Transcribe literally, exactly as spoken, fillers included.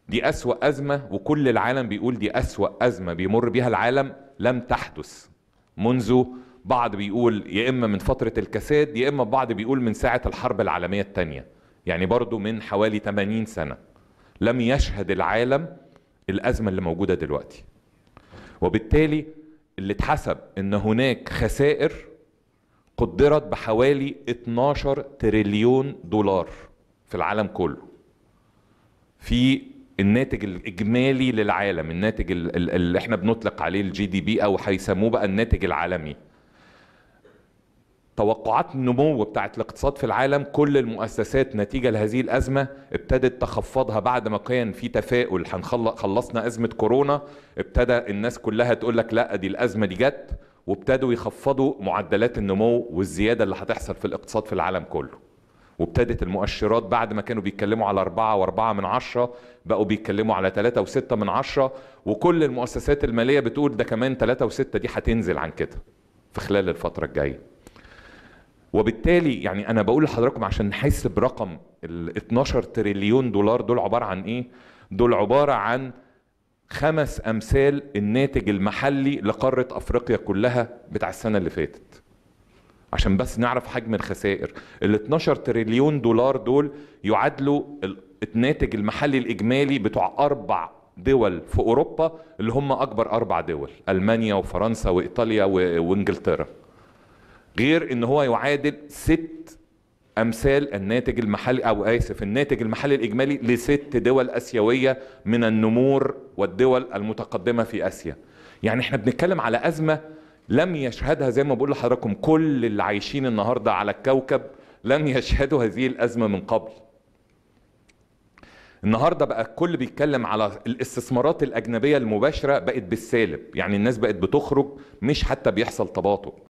دي أسوأ أزمة، وكل العالم بيقول دي أسوأ أزمة بيمر بيها العالم لم تحدث منذ، بعض بيقول يا إما من فترة الكساد، يا إما بعض بيقول من ساعة الحرب العالمية الثانية، يعني برضو من حوالي ثمانين سنة لم يشهد العالم الأزمة اللي موجودة دلوقتي. وبالتالي اللي اتحسب ان هناك خسائر قدرت بحوالي اتناشر تريليون دولار في العالم كله، في الناتج الاجمالي للعالم، الناتج اللي احنا بنطلق عليه الجي دي بي او هيسموه بقى الناتج العالمي. توقعات النمو بتاعت الاقتصاد في العالم، كل المؤسسات نتيجة لهذه الأزمة ابتدت تخفضها بعد ما كان في تفاؤل خلصنا أزمة كورونا، ابتدى الناس كلها تقول لك لا دي الأزمة دي جت، وابتدوا يخفضوا معدلات النمو والزيادة اللي هتحصل في الاقتصاد في العالم كله. وابتدت المؤشرات بعد ما كانوا بيتكلموا على أربعة وأربعة من عشرة بقوا بيتكلموا على ثلاثة وستة من عشرة، وكل المؤسسات المالية بتقول ده كمان ثلاثة وستة دي هتنزل عن كده في خلال الفترة الجاية. وبالتالي يعني انا بقول لحضراتكم عشان نحس برقم ال اتناشر تريليون دولار دول عبارة عن ايه. دول عبارة عن خمس امثال الناتج المحلي لقارة افريقيا كلها بتاع السنة اللي فاتت، عشان بس نعرف حجم الخسائر. ال اتناشر تريليون دولار دول يعادلوا الناتج المحلي الاجمالي بتوع اربع دول في اوروبا اللي هم اكبر اربع دول، المانيا وفرنسا وايطاليا وانجلترا، غير ان هو يعادل ست امثال الناتج المحلي او اسف الناتج المحلي الاجمالي لست دول اسيويه من النمور والدول المتقدمه في اسيا. يعني احنا بنتكلم على ازمه لم يشهدها، زي ما بقول لحضراتكم، كل اللي عايشين النهارده على الكوكب لم يشهدوا هذه الازمه من قبل. النهارده بقى الكل بيتكلم على الاستثمارات الاجنبيه المباشره بقت بالسالب، يعني الناس بقت بتخرج مش حتى بيحصل تباطؤ.